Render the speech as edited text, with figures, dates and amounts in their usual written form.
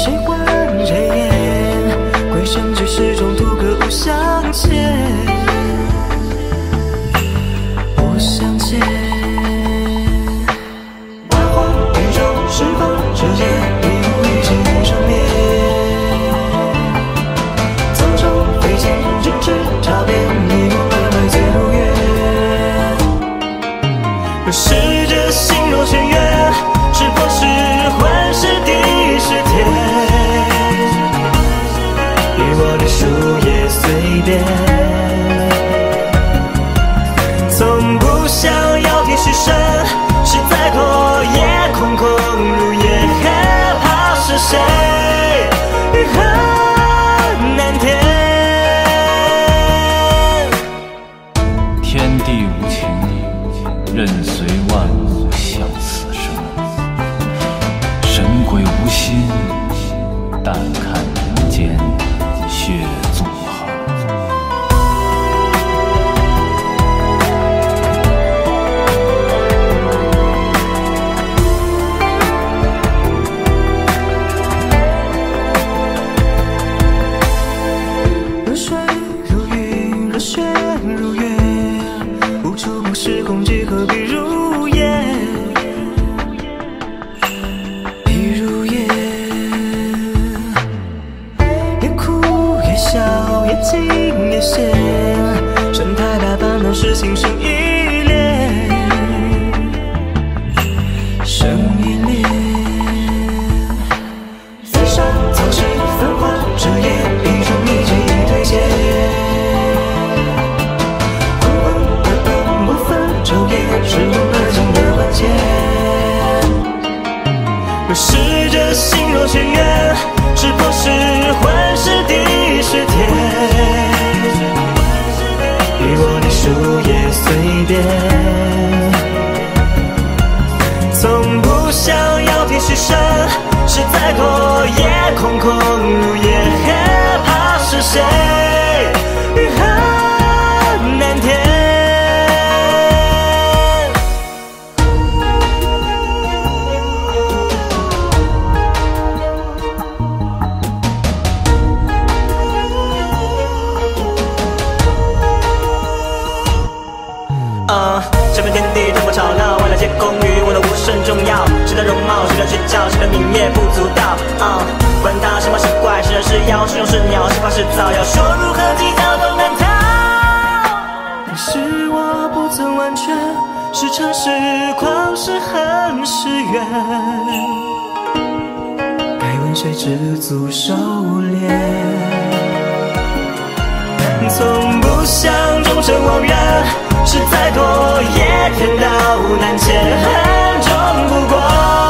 谁还谁言？归身去始终途隔无相见，不相见。花黄宇宙是否遮掩？一幕一镜一生灭。沧州飞剑人知茶边，一梦轮回醉如月。若是这心若悬渊，是否是幻是地是天？与我的树叶随便，从不想要提示声，是在过夜空空如也，害怕是谁？欲恨难填。 天地无情，任随万物向死生。神鬼无心，但看人间血纵横。 如水如云，如雪如月，无处不是空寂，何必如烟？必如烟。也哭也笑，也惊也险，神态百般的是心生依恋，生依恋。飞沙草是繁华遮掩，一种一句一推荐。昏黄的灯不分昼夜，是梦而境的关键。若是这心若悬渊，是否是幻是地是天？与我的树叶随便，从不想要提示声，是在过夜空空如也，害怕是谁？欲恨难填。这片天地这么吵闹，未来皆空余，我的无甚重要。谁的容貌，谁的诀窍，谁的名也不足道。管他是猫是怪，是人是妖，是龙是鸟，是花是草，要说如何计较都难逃。但是我不曾完全，是诚是狂，是恨是怨。该问谁知足收敛？从不想终身枉然，是再多也天道难迁，恨终不过。